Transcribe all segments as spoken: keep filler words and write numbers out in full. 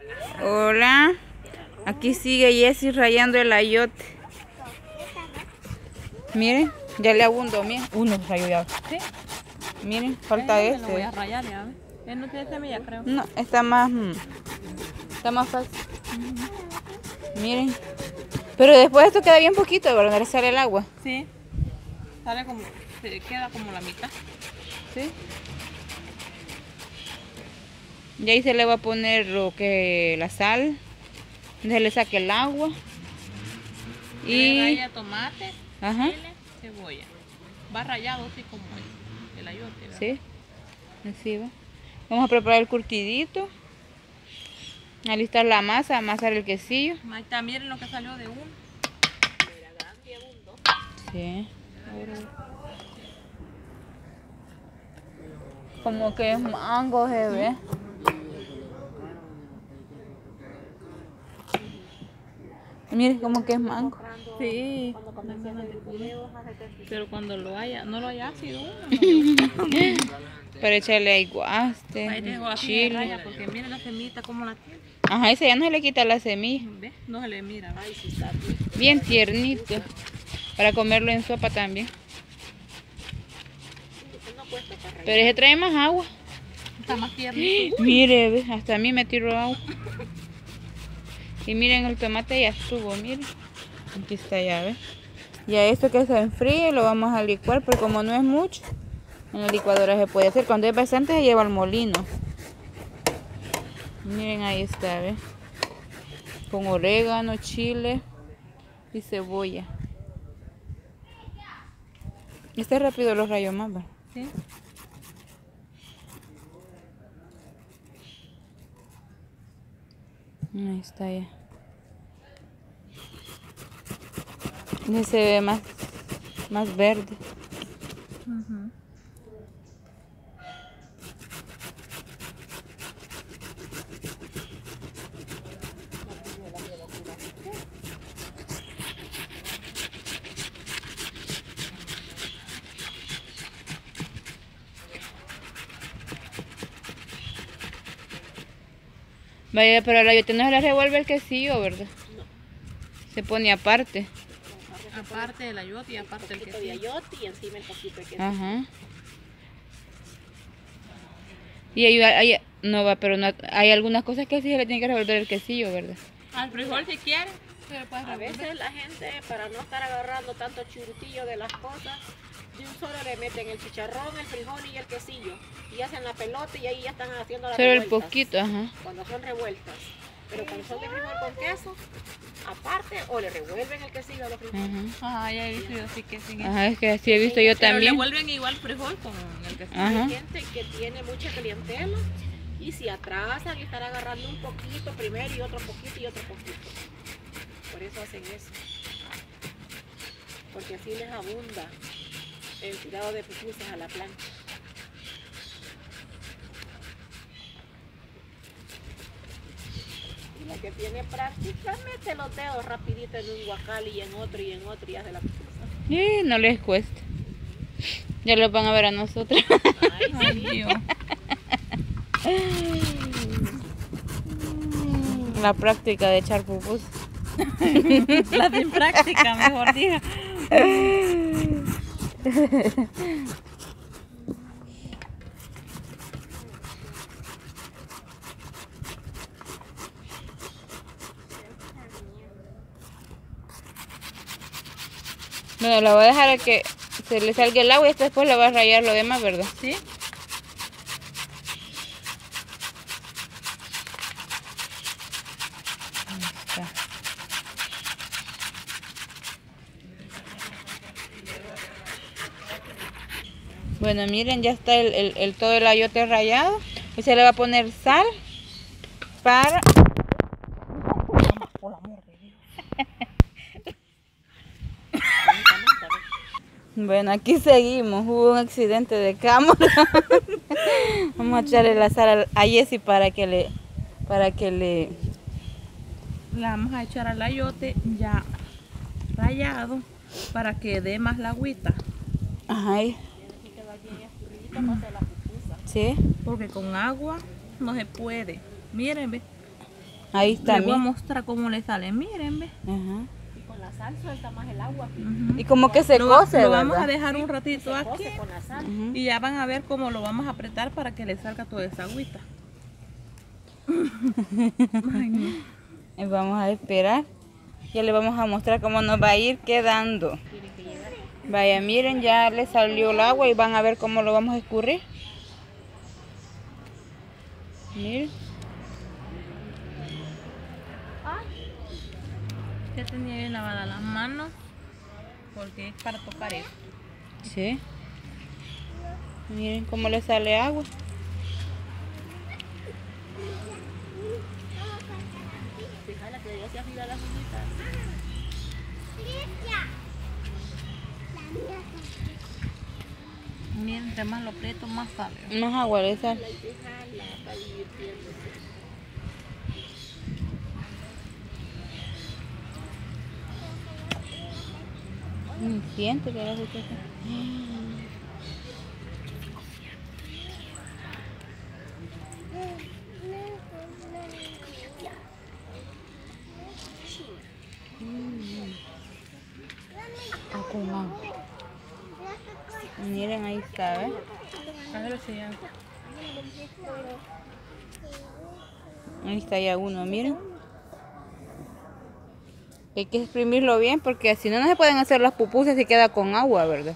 Hola. Aquí sigue Jessie rayando el ayote. Miren, ya le abundó, miren. Uno rayó ya. ¿Sí? Miren, falta eh, este. Lo voy a rayar ya. Él no tiene semilla, creo. No, está más... mm, Está más fácil. Uh-huh. Miren. Pero después esto queda bien poquito, ¿verdad? Le sale el agua. Sí. Sale como... Se queda como la mitad. Sí. Y ahí se le va a poner lo que... La sal. Se le saque el agua. Y... Le raya tomate, ajá, chile, cebolla. Va rayado así como el, el ayote, ¿verdad? Sí. Así va. Vamos a preparar el curtidito. Alistar la masa, amasar el quesillo. Ahí está, miren lo que salió de uno. Sí. Como que es mango, se ve. Mire, como que es mango. Sí. Pero cuando lo haya, no lo haya ácido uno. Para echarle ahí guaste, chile. Raya, porque miren la semillita como la tiene. Ajá, ese ya no se le quita la semilla. ¿Ve? No se le mira. Ay, sí está bien. Bien tiernito. Para comerlo en sopa también. Pero ese trae más agua. Está más tiernito. Mire, ¿ves? Hasta a mí me tiró agua. Y miren, el tomate ya estuvo, miren. Aquí está ya, ¿ves? Y a esto que se enfríe lo vamos a licuar, porque como no es mucho, en la licuadora se puede hacer. Cuando es bastante se lleva al molino. Miren, ahí está, ¿ves? Con orégano, chile y cebolla. Este rápido los rayos más, ¿verdad? Sí. Ahí está ya. Ese se ve más, más verde. Uh-huh. Vaya, pero la ayote no se la revuelve el quesillo, ¿verdad? No. Se pone aparte. Aparte del ayote y aparte el quesillo. De ayote y encima el poquito de quesillo. Ajá. Y hay, hay, no va, pero no, hay algunas cosas que sí se le tiene que revolver el quesillo, ¿verdad? Al frijol si quiere. A veces la gente, para no estar agarrando tanto churutillo de las cosas, de un solo le meten el chicharrón, el frijol y el quesillo. Y hacen la pelota y ahí ya están haciendo las Solo revueltas. el poquito, ajá. Cuando son revueltas. Pero cuando son de frijol con queso, aparte, o le revuelven el quesillo a los frijoles. Ajá. Ajá, ya he visto yo así que sin Ajá, es que así he visto yo Pero también. le vuelven igual frijol con el quesillo. Ajá. Hay gente que tiene mucha clientela y si atrasan y están agarrando un poquito primero y otro poquito y otro poquito. Por eso hacen eso. Porque así les abunda el tirado de pupusas a la plancha. Y la que tiene práctica mete los dedos rapidito en un guacal y en otro y en otro y hace la pupusa. Y no les cuesta. Ya los van a ver a nosotros. Ay, Ay, sí. Dios. La práctica de echar pupusas. La sin práctica, mejor diga. Bueno, la voy a dejar a que se le salga el agua y después le voy a rayar lo demás, ¿verdad? ¿Sí? Bueno, miren, ya está el, el, el todo el ayote rallado. Y se le va a poner sal para... Por amor de Dios. Bueno, aquí seguimos. Hubo un accidente de cámara. Vamos a echarle la sal a Jessie para que le... Para que le... Le vamos a echar al ayote ya rallado para que dé más la agüita. Ajá. Sí. Porque con agua no se puede. Miren, ve. Ahí está. Les voy a mira. mostrar cómo le sale, miren, ve. Ajá. Y con la sal suelta más el agua. Ujú. Y como que se Lo, cose, lo vamos ¿verdad? a dejar un ratito aquí Cose con la sal. Ujú. y ya van a ver cómo lo vamos a apretar para que le salga toda esa agüita. Ay, no. Y vamos a esperar. Ya le vamos a mostrar cómo nos va a ir quedando. Vaya, miren, ya le salió el agua y van a ver cómo lo vamos a escurrir. Miren. Ya tenía bien lavadas las manos porque es para tocar esto. Sí. Miren cómo le sale agua. Fíjala que ya se afila las uñitas. Miren, entre más lo aprieto, más sale. Más agua le sale. Fíjala para divirtiéndose. Mm, Siente que la justa. Ah, con agua. Miren, ahí está, ¿ves? A ver si ya. Ahí está ya uno, miren. Hay que exprimirlo bien porque si no, no se pueden hacer las pupusas si queda con agua, ¿verdad?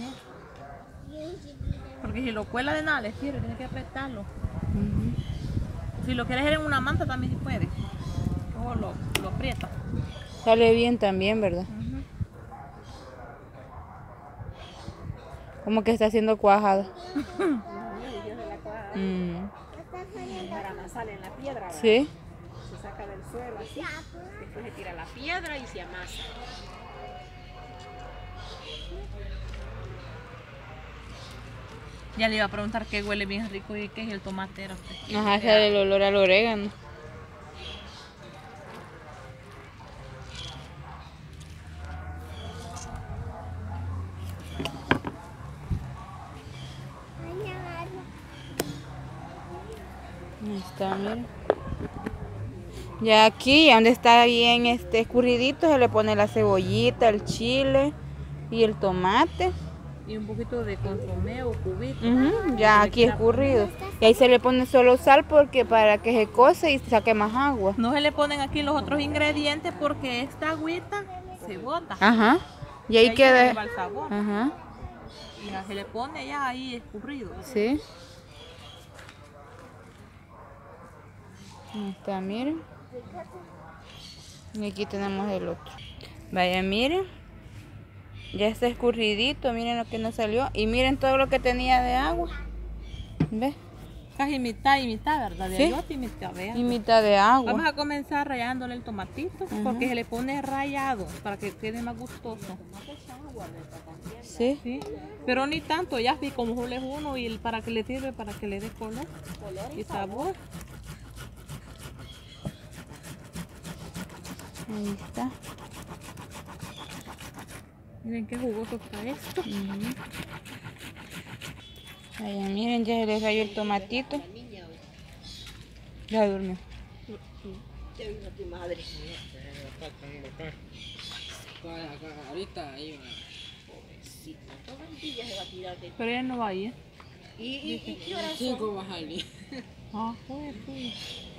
Porque si lo cuela de nada, le sirve, tiene que apretarlo. Ujú. Si lo quieres hacer en una manta también se puede. O lo, lo aprieta. Sale bien también, ¿verdad? Ujú. Como que está haciendo cuajada. Yo se la cuaja Mm. para amasarla en la piedra. ¿verdad? Sí. Se saca del suelo así. Después se tira la piedra y se amasa. Ya le iba a preguntar qué huele bien rico y qué es el tomatero. Ajá, sale el olor al orégano. Ahí está, miren. Ya aquí, donde está bien este escurridito, se le pone la cebollita, el chile y el tomate. Y un poquito de consomé o cubito. Ujú, ya aquí escurrido. Y ahí se le pone solo sal porque para que se cose y saque más agua. No se le ponen aquí los otros ingredientes porque esta agüita se bota. Ajá. Y Y ahí se queda. lleva el sabor. Ajá. Y ya se le pone ya ahí escurrido. Sí. Ahí está, miren. Y aquí tenemos el otro. Vaya, miren. Ya está escurridito, miren lo que nos salió. Y miren todo lo que tenía de agua. ¿Ves? Casi mitad y mitad, ¿verdad? De Sí. ayote y mitad, vean. Y mitad de agua. Vamos a comenzar rallándole el tomatito Ajá. porque se le pone rallado para que quede más gustoso. Sí. Sí, pero ni tanto, ya vi como solo es uno y el para que le sirve para que le dé color y sabor. Ahí está. Miren qué jugoso está esto. Ujú. Vaya, miren, ya se le rayó el tomatito. Ya durmió. Ya vino tu madre. Ahorita ahí va. Pobrecita. Todo el día se va a tirar de... Pero ella no va ahí, ¿eh? ¿Y, y, y qué horas son? Cinco va a salir. Ah, pues, sí.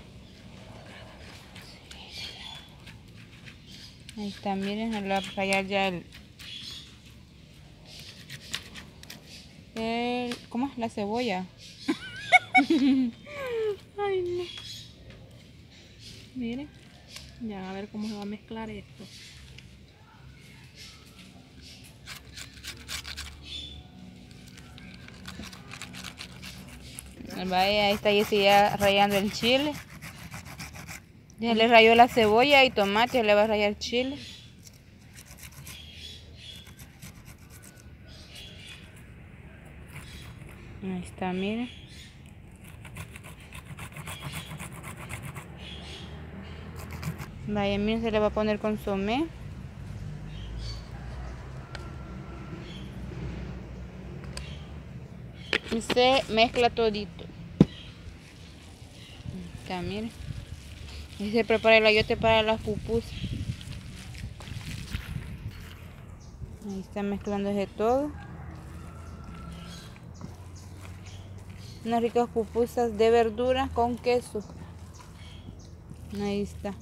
Ahí está, miren, se le va a rayar ya el, el... ¿Cómo es? La cebolla. Ay, no. Miren, ya a ver cómo se va a mezclar esto. Vaya, ahí está Jessie ya rayando el chile. Ya le rayó la cebolla y tomate, ya le va a rayar chile. Ahí está, miren. Vaya, miren, se le va a poner consomé. Y se mezcla todito. Ahí está, miren. Y se prepara el ayote para las pupusas. Ahí está mezclándose todo. Unas ricas pupusas de verduras con queso. Ahí está.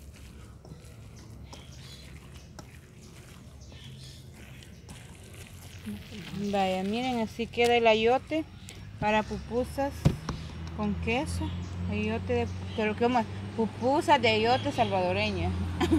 Vaya, miren, así queda el ayote para pupusas con queso. Ayote de, pero qué más, pupusas de ayote salvadoreña.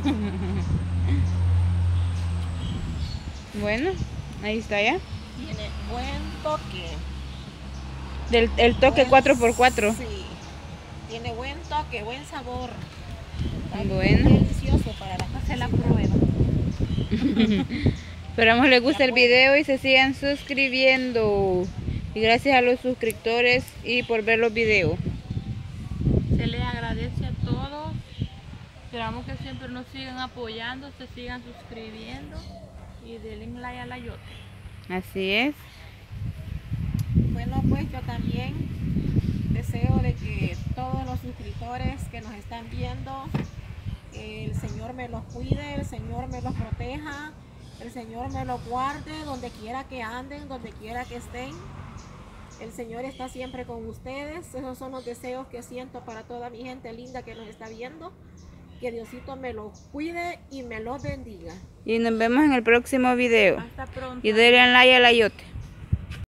Bueno, ahí está ya. Tiene buen toque. Del el toque Buen- cuatro por cuatro. Sí. Tiene buen toque, buen sabor. Está Bueno. delicioso para la Hacer la prueba. Esperamos les guste el video y se sigan suscribiendo. Y gracias a los suscriptores y por ver los videos. Se les agradece a todos. Esperamos que siempre nos sigan apoyando, se sigan suscribiendo y denle like al ayote. Así es. Bueno, pues yo también deseo de que todos los suscriptores que nos están viendo, el Señor me los cuide, el Señor me los proteja, el Señor me los guarde donde quiera que anden, donde quiera que estén. El Señor está siempre con ustedes. Esos son los deseos que siento para toda mi gente linda que nos está viendo. Que Diosito me los cuide y me los bendiga. Y nos vemos en el próximo video. Hasta pronto. Y denle like al ayote.